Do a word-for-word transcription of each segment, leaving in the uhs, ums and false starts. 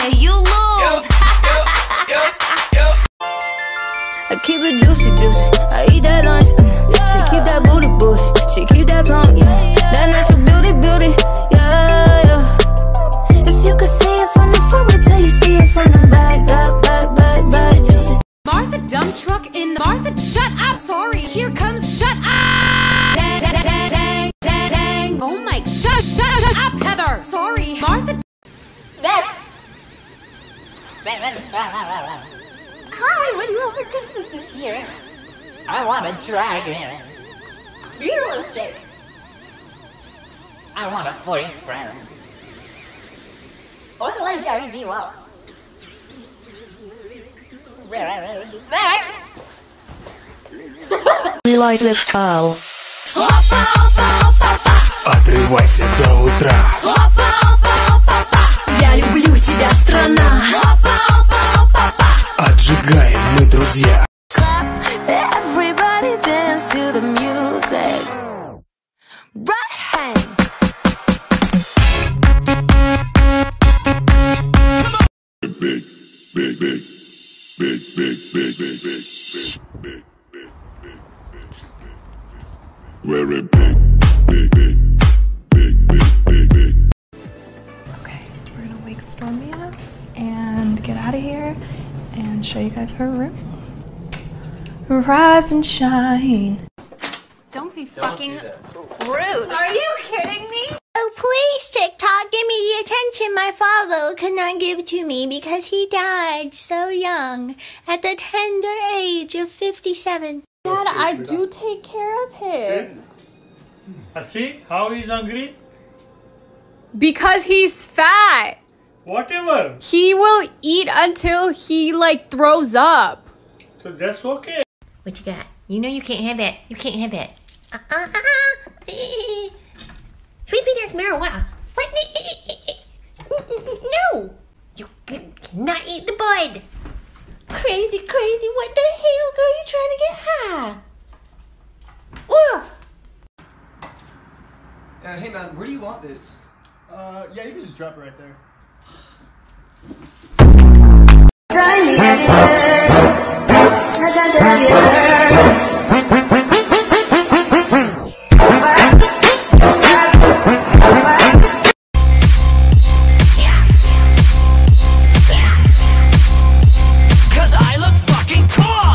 and you lose. I keep it juicy, juicy. I eat that lunch. Mm. She keep that booty, booty. She keep that plump. Yeah. That natural beauty, beauty. Yeah, yeah. If you could see it from the front, wait till you see it from the back, back, back, back, back. Juicy. Martha, dump truck in the Martha. Shut up. Sorry. Here comes. Shut up. Dang, dang, dang, dang, dang, dang. Oh my. Shut, shut, shut up, Heather. Sorry, Martha. That's seven. Hi, what do you want for Christmas this year? I want a dragon. Realistic. I want a boyfriend. Or the life Gary B. Well. Next! We like this style. Отрывайся до утра. Я люблю тебя, страна. Отжигаем мы, друзья. Everybody dance to the music. Right hand. Big, big, big, big, big, big, big, big, big, big, big, very big, big, big, big, big, big, big. Okay, we're gonna wake Stormy up and get out of here and show you guys her room. Rise and shine. Don't be fucking rude. Are you kidding me? Oh, please, TikTok, give me the attention my father could not give to me because he died so young at the tender age of fifty-seven. Dad, I do take care of him. See how he's hungry? Because he's fat. Whatever. He will eat until he like throws up. So that's okay. What you got? You know you can't have that. You can't have that. Uh-uh, uh-uh. Sweet that's marijuana. What? No! You cannot eat the bud. Crazy, crazy. What the hell, girl? You trying to get high? Ugh. Uh, hey man, where do you want this? Uh, yeah, you can just drop it right there. Cause I look fucking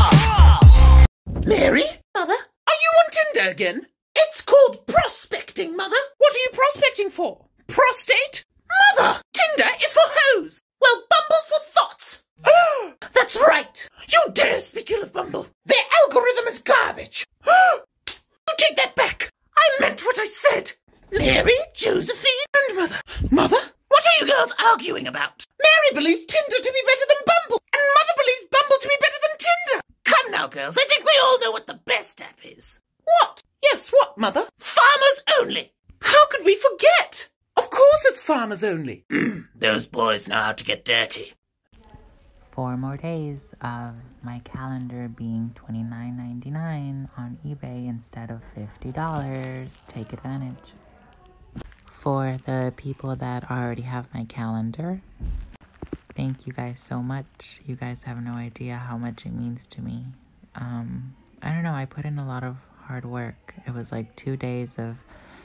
cool! Mary? Mother? Are you on Tinder again? It's called prospecting, Mother. What are you prospecting for? Prostate? Mother! Tinder is for hoes. Well, Bumble's for thoughts. That's right. You dare speak ill of Bumble. Their algorithm is garbage. You take that back. I meant what I said. Mary, Josephine, and Mother. Mother? What are you girls arguing about? Mary believes Tinder to be better than Bumble, and Mother believes Bumble to be better than Tinder. Come now, girls. I think we all know what the best app is. What? Yes, what, Mother? Farmers Only. How could we forget? Of course it's Farmers Only. Those boys know how to get dirty. Four more days of my calendar being twenty-nine ninety-nine on eBay instead of fifty dollars. Take advantage. For the people that already have my calendar, thank you guys so much. You guys have no idea how much it means to me. Um, I don't know, I put in a lot of hard work. It was like two days of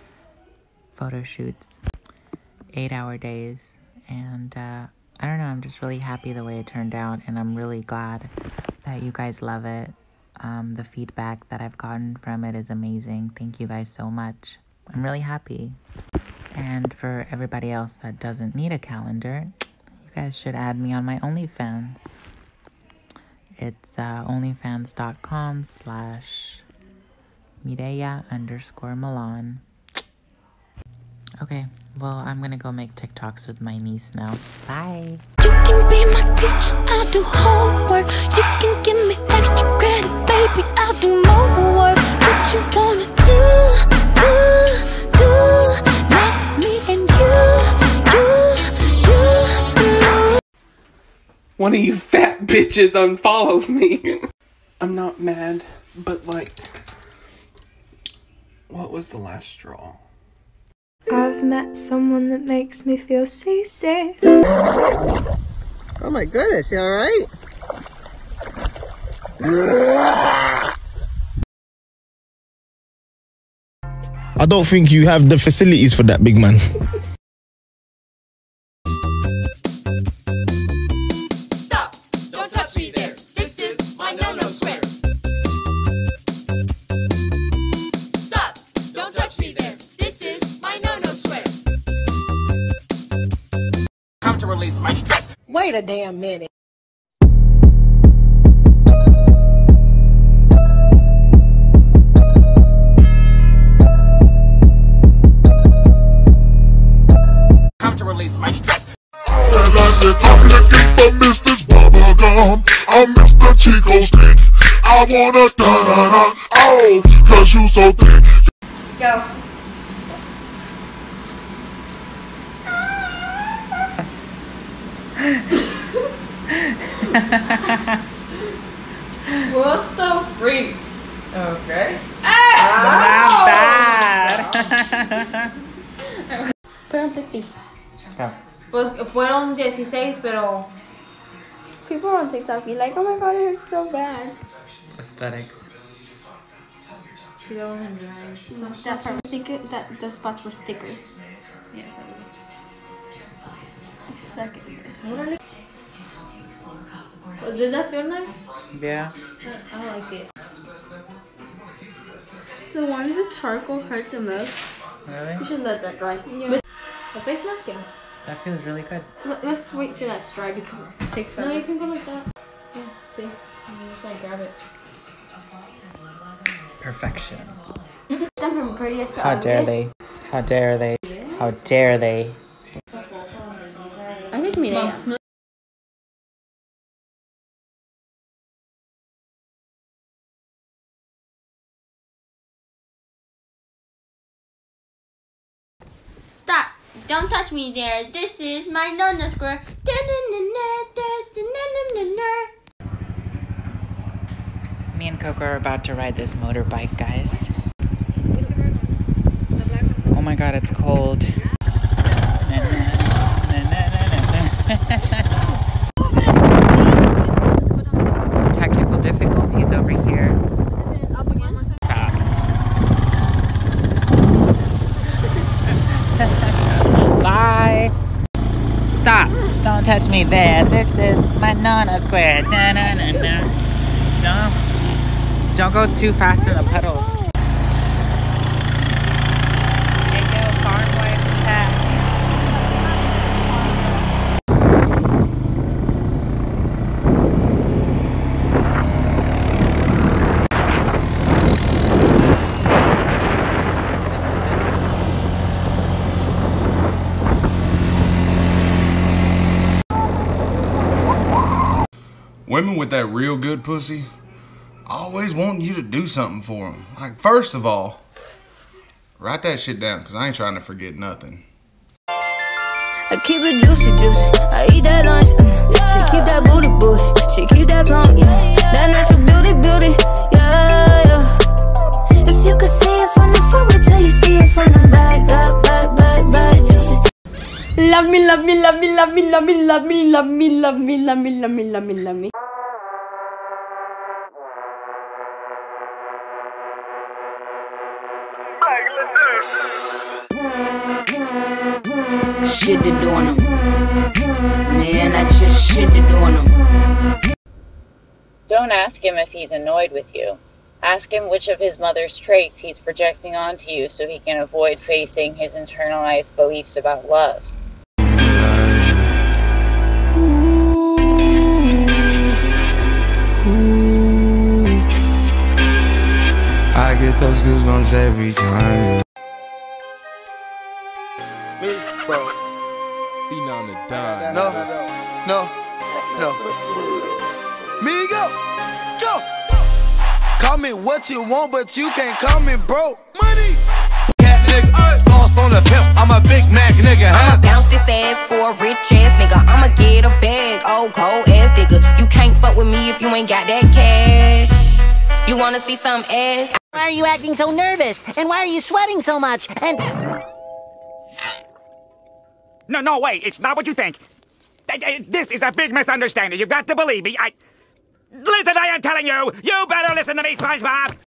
photo shoots, eight hour days, and uh, I don't know, I'm just really happy the way it turned out, and I'm really glad that you guys love it. Um, the feedback that I've gotten from it is amazing. Thank you guys so much. I'm really happy. And for everybody else that doesn't need a calendar, you guys should add me on my OnlyFans. It's uh, onlyfans.com slash Mireya underscore Milan. Okay, well, I'm gonna go make TikToks with my niece now. Bye. You can be my teacher, I'll do homework. You can give me extra credit, baby, I'll do more work. What you wanna do, do, do. Now it's me and you, you, you. One of you fat bitches unfollowed me. I'm not mad, but like, what was the last straw? I've met someone that makes me feel seasick. Oh my goodness, you alright? I don't think you have the facilities for that, big man. Stop! Don't touch me there. This is my no-no square. Stop! Don't touch me there. This is my no-no square. Time to release my stress. Wait a damn minute. Time to release my stress. I'm Mister Chico Stick. I wanna da da da. Oh, cause you so thick. Go. What the freak? Okay. Not bad. Fueron sixty. Go. Pues fueron dieciséis, pero... People on TikTok be like, oh my god, it hurts so bad. Aesthetics. Sí, that was nice. That part was thicker, that the spots were thicker. Yeah, I suck at this. probably. Well, did that feel nice? Yeah. I, I like it. The one with charcoal hurts the most. Really? You should let that dry. Yeah. With a face mask, yeah. That feels really good. Let- Let's wait for that to dry because it takes forever. No, you can go like that. Yeah, see? You just like grab it. Perfection. Them from prettiest to How dare ugliest. they? How dare they? How dare they? I think Mireya. Stop! Don't touch me there. This is my no-no square. Me and Coco are about to ride this motorbike, guys. Oh my god, it's cold. Technical difficulties over here. Bye. Stop. Don't touch me there. This is my no-no square. Na, na, na, na. Don't, don't go too fast in the puddle. Hey, yo, farm wife chat. Women with that real good pussy always want you to do something for them. Like, first of all, write that shit down, because I ain't trying to forget nothing. I keep it juicy, juicy. I eat that lunch. Mm. She keep that booty, booty. She keep that plump. Yeah. That natural beauty, beauty. Yeah, yeah. If you could see it from the front, wait till you see it from the back. Back, back, back, back. Juicy. Love me, love me, love me, love me, love me, love me, love me, love me, love me, love me, love me, love me. Shit to doing them. Man, I just shit to doing them. Don't ask him if he's annoyed with you. Ask him which of his mother's traits he's projecting onto you so he can avoid facing his internalized beliefs about love. I get those goosebumps every time. Me, bro. Be on the dime. No, no, no. Me go, go. Call me what you want, but you can't call me broke. Money. Cat nigga, sauce on the pimp. I'm a Big Mac nigga. Huh? I'ma bounce this ass for a rich ass nigga. I'ma get a bag, oh cold ass digger. You can't fuck with me if you ain't got that cash. You wanna see some ass? Why are you acting so nervous? And why are you sweating so much? And No, no, wait, it's not what you think. This is a big misunderstanding. You've got to believe me. I... Listen, I am telling you, you better listen to me, SpongeBob.